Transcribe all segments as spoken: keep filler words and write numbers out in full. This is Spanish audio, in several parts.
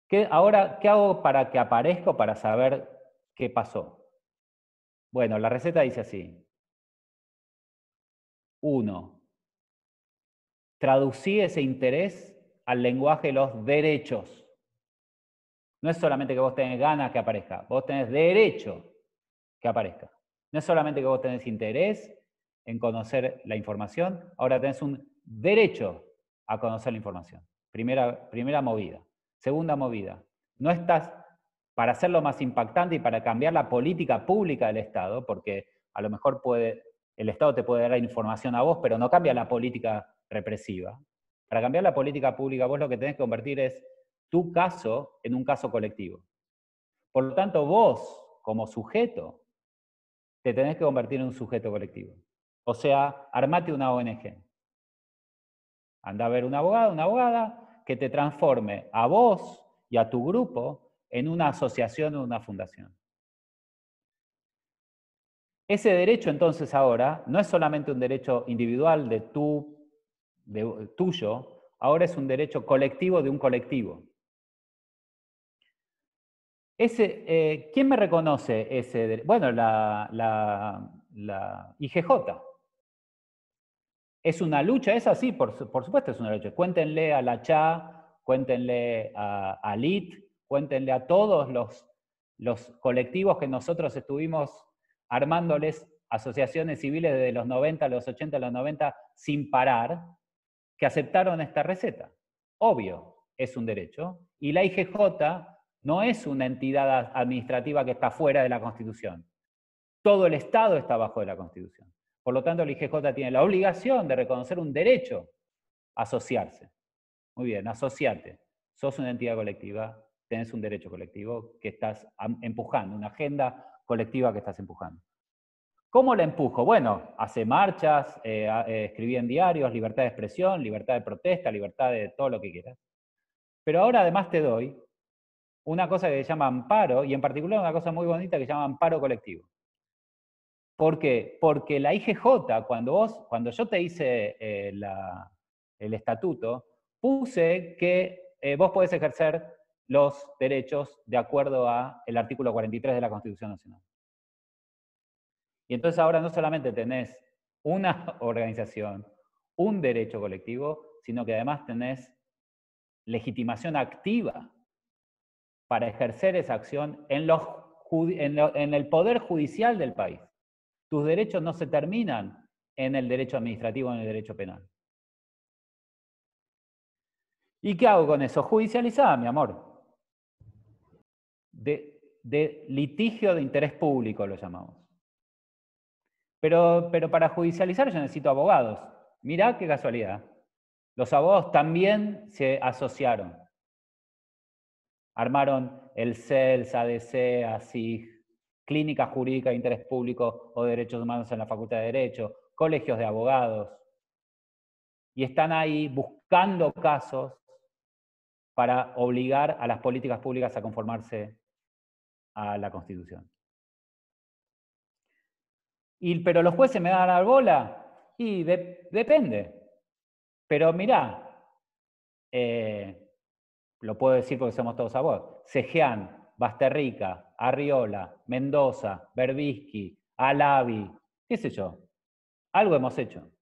¿Qué, ahora, ¿qué hago para que aparezca o para saber qué pasó? Bueno, la receta dice así. Uno, traducí ese interés al lenguaje de los derechos. No es solamente que vos tenés ganas que aparezca, vos tenés derecho que aparezca. No es solamente que vos tenés interés en conocer la información, ahora tenés un derecho a conocer la información. Primera, primera movida. Segunda movida, no estás para hacerlo más impactante y para cambiar la política pública del Estado, porque a lo mejor puede, el Estado te puede dar información a vos, pero no cambia la política represiva. Para cambiar la política pública, vos lo que tenés que convertir es tu caso en un caso colectivo. Por lo tanto, vos, como sujeto, te tenés que convertir en un sujeto colectivo. O sea, armate una O N G. Anda a ver un abogado, una abogada, que te transforme a vos y a tu grupo en una asociación o una fundación. Ese derecho, entonces, ahora, no es solamente un derecho individual de tú, de, tuyo, ahora es un derecho colectivo de un colectivo. Ese, eh, ¿quién me reconoce ese derecho? Bueno, la, la, la I G J. ¿Es una lucha esa? Sí, por, por supuesto es una lucha. Cuéntenle a la C H A, cuéntenle a, a L I T, cuéntenle a todos los, los colectivos que nosotros estuvimos armándoles asociaciones civiles desde los noventa, los ochenta, los noventa, sin parar, que aceptaron esta receta. Obvio, es un derecho. Y la I G J no es una entidad administrativa que está fuera de la Constitución. Todo el Estado está bajo de la Constitución. Por lo tanto, la I G J tiene la obligación de reconocer un derecho a asociarse. Muy bien, asociate. Sos una entidad colectiva, tenés un derecho colectivo que estás empujando, una agenda colectiva que estás empujando. ¿Cómo la empujo? Bueno, hace marchas, eh, eh, escribí en diarios, libertad de expresión, libertad de protesta, libertad de todo lo que quieras. Pero ahora además te doy una cosa que se llama amparo, y en particular una cosa muy bonita que se llama amparo colectivo. ¿Por qué? Porque la I G J, cuando, vos, cuando yo te hice eh, la, el estatuto, puse que eh, vos podés ejercer los derechos de acuerdo al artículo cuarenta y tres de la Constitución Nacional. Y entonces ahora no solamente tenés una organización, un derecho colectivo, sino que además tenés legitimación activa para ejercer esa acción en, los, en, lo, en el poder judicial del país. Tus derechos no se terminan en el derecho administrativo o en el derecho penal. ¿Y qué hago con eso? Judicializada, mi amor. De, de litigio de interés público lo llamamos. Pero, pero para judicializar yo necesito abogados. Mirá qué casualidad. Los abogados también se asociaron. Armaron el C E L S, A D C, ASIG, Clínica Jurídica de Interés Público o Derechos Humanos en la Facultad de Derecho, colegios de abogados. Y están ahí buscando casos para obligar a las políticas públicas a conformarse a la Constitución. Y, ¿pero los jueces me dan la bola? Y de, depende. Pero mirá, eh, lo puedo decir porque somos todos abogados, Cejean, Basterrica, Arriola, Mendoza, Berbisky, Alavi, qué sé yo, algo hemos hecho.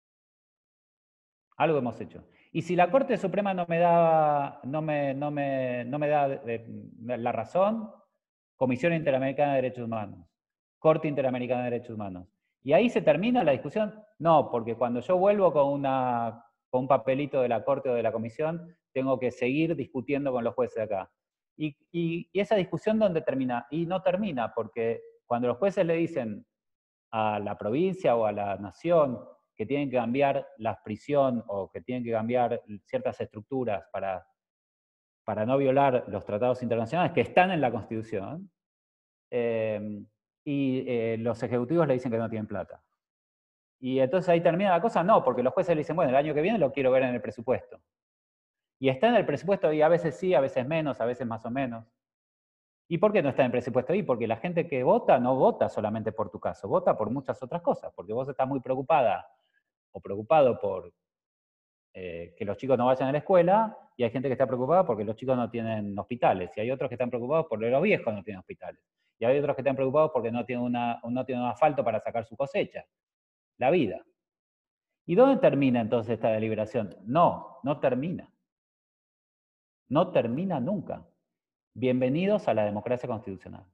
Algo hemos hecho. Y si la Corte Suprema no me da, no me, no me, no me da eh, la razón, Comisión Interamericana de Derechos Humanos, Corte Interamericana de Derechos Humanos. ¿Y ahí se termina la discusión? No, porque cuando yo vuelvo con, una, con un papelito de la Corte o de la Comisión, tengo que seguir discutiendo con los jueces de acá. Y, y, y esa discusión, ¿dónde termina? Y no termina, porque cuando los jueces le dicen a la provincia o a la nación que tienen que cambiar la prisión o que tienen que cambiar ciertas estructuras para, para no violar los tratados internacionales que están en la Constitución, eh, y eh, los ejecutivos le dicen que no tienen plata. Y entonces ahí termina la cosa, no, porque los jueces le dicen, bueno, el año que viene lo quiero ver en el presupuesto. Y está en el presupuesto y a veces sí, a veces menos, a veces más o menos. ¿Y por qué no está en el presupuesto ahí? Porque la gente que vota no vota solamente por tu caso, vota por muchas otras cosas, porque vos estás muy preocupada o preocupado por eh, que los chicos no vayan a la escuela, y hay gente que está preocupada porque los chicos no tienen hospitales, y hay otros que están preocupados porque los viejos no tienen hospitales, y hay otros que están preocupados porque no tienen, una, no tienen un asfalto para sacar su cosecha. La vida. ¿Y dónde termina entonces esta deliberación? No, no termina. No termina nunca. Bienvenidos a la democracia constitucional.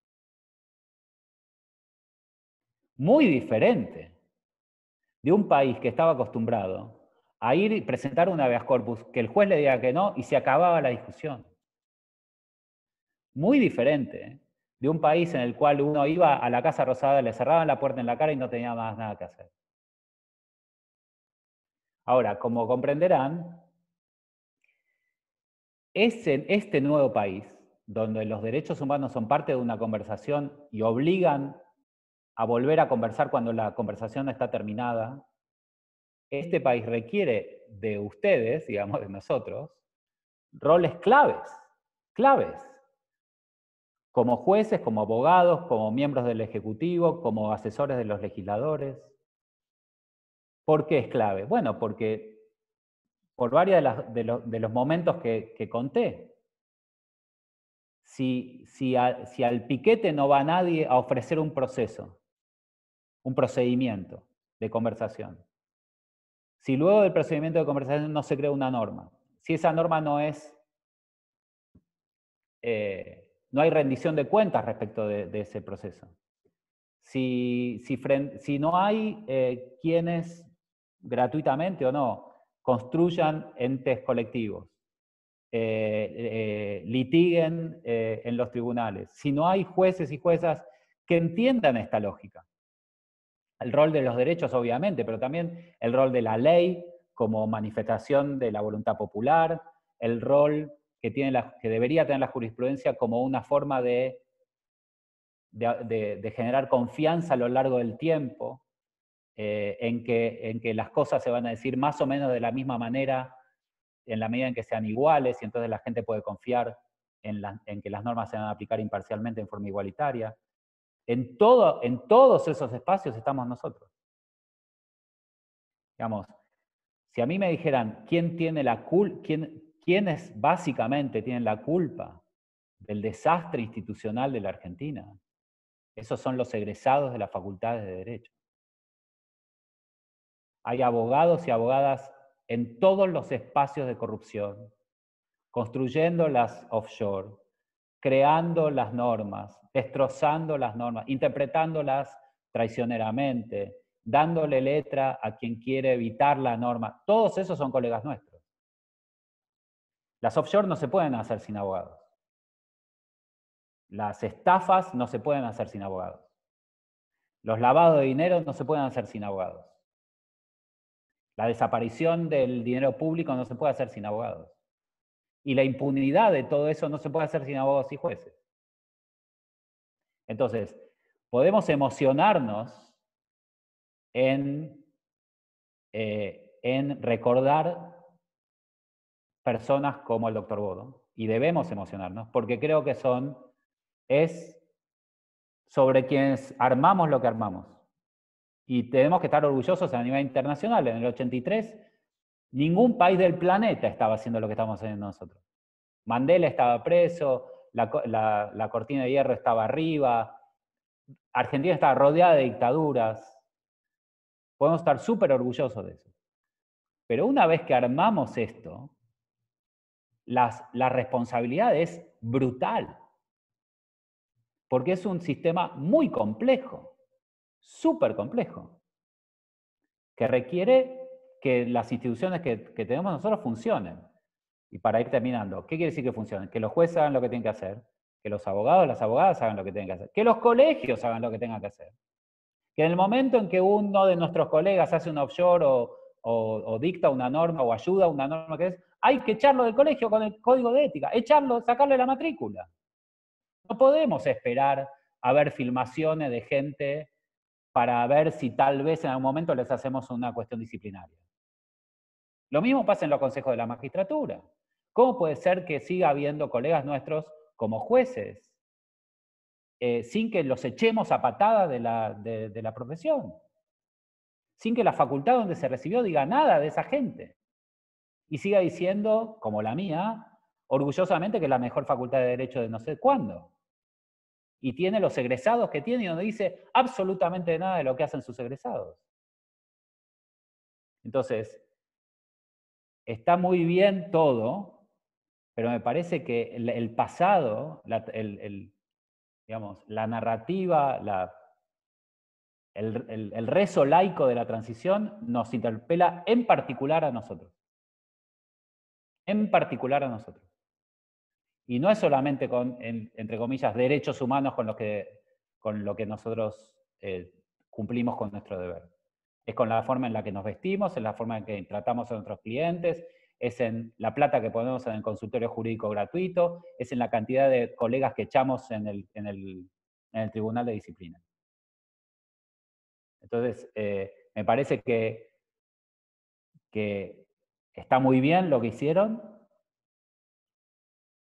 Muy diferente de un país que estaba acostumbrado a ir y presentar un habeas corpus, que el juez le diga que no y se acababa la discusión. Muy diferente de un país en el cual uno iba a la Casa Rosada, le cerraban la puerta en la cara y no tenía más nada que hacer. Ahora, como comprenderán, es en este nuevo país, donde los derechos humanos son parte de una conversación y obligan a volver a conversar cuando la conversación está terminada, este país requiere de ustedes, digamos, de nosotros, roles claves, claves, como jueces, como abogados, como miembros del Ejecutivo, como asesores de los legisladores. ¿Por qué es clave? Bueno, porque por varios de, las, de, lo, de los momentos que, que conté. Si, si, a, si al piquete no va nadie a ofrecer un proceso, un procedimiento de conversación, si luego del procedimiento de conversación no se crea una norma, si esa norma no es, eh, no hay rendición de cuentas respecto de, de ese proceso, si, si, frente, si no hay eh, quienes gratuitamente o no construyan entes colectivos, eh, eh, litiguen eh, en los tribunales, si no hay jueces y juezas que entiendan esta lógica. El rol de los derechos, obviamente, pero también el rol de la ley como manifestación de la voluntad popular, el rol que, tiene la, que debería tener la jurisprudencia como una forma de, de, de, de generar confianza a lo largo del tiempo, eh, en, que, en que las cosas se van a decir más o menos de la misma manera en la medida en que sean iguales, y entonces la gente puede confiar en, la, en que las normas se van a aplicar imparcialmente en forma igualitaria. En, todo, en todos esos espacios estamos nosotros. Digamos, si a mí me dijeran quién tiene la culpa, quién, quiénes básicamente tienen la culpa del desastre institucional de la Argentina, esos son los egresados de las facultades de Derecho. Hay abogados y abogadas en todos los espacios de corrupción, construyendo las offshore, creando las normas, destrozando las normas, interpretándolas traicioneramente, dándole letra a quien quiere evitar la norma. Todos esos son colegas nuestros. Las offshore no se pueden hacer sin abogados. Las estafas no se pueden hacer sin abogados. Los lavados de dinero no se pueden hacer sin abogados. La desaparición del dinero público no se puede hacer sin abogados. Y la impunidad de todo eso no se puede hacer sin abogados y jueces. Entonces, podemos emocionarnos en, eh, en recordar personas como el doctor Bodo, y debemos emocionarnos, porque creo que son, es sobre quienes armamos lo que armamos. Y tenemos que estar orgullosos a nivel internacional. En el ochenta y tres, ningún país del planeta estaba haciendo lo que estamos haciendo nosotros. Mandela estaba preso, la, la, la cortina de hierro estaba arriba, Argentina estaba rodeada de dictaduras. Podemos estar súper orgullosos de eso. Pero una vez que armamos esto, las, la responsabilidad es brutal. Porque es un sistema muy complejo, súper complejo, que requiere que las instituciones que, que tenemos nosotros funcionen. Y para ir terminando, ¿qué quiere decir que funcionen? Que los jueces hagan lo que tienen que hacer, que los abogados, las abogadas hagan lo que tienen que hacer, que los colegios hagan lo que tengan que hacer. Que en el momento en que uno de nuestros colegas hace un offshore o, o, o dicta una norma o ayuda a una norma que es, hay que echarlo del colegio con el código de ética, echarlo, sacarle la matrícula. No podemos esperar a ver filmaciones de gente para ver si tal vez en algún momento les hacemos una cuestión disciplinaria. Lo mismo pasa en los consejos de la magistratura. ¿Cómo puede ser que siga habiendo colegas nuestros como jueces eh, sin que los echemos a patada de la, de, de la profesión? Sin que la facultad donde se recibió diga nada de esa gente. y siga diciendo, como la mía, orgullosamente que es la mejor facultad de Derecho de no sé cuándo. Y tiene los egresados que tiene y no dice absolutamente nada de lo que hacen sus egresados. Entonces, está muy bien todo, pero me parece que el, el pasado, la, el, el, digamos, la narrativa, la, el, el, el rezo laico de la transición nos interpela en particular a nosotros. En particular a nosotros. Y no es solamente con, en, entre comillas, derechos humanos con, los que, con lo que nosotros eh, cumplimos con nuestro deber. Es con la forma en la que nos vestimos, en la forma en que tratamos a nuestros clientes, es en la plata que ponemos en el consultorio jurídico gratuito, es en la cantidad de colegas que echamos en el, en el, en el Tribunal de Disciplina. Entonces, eh, me parece que, que está muy bien lo que hicieron,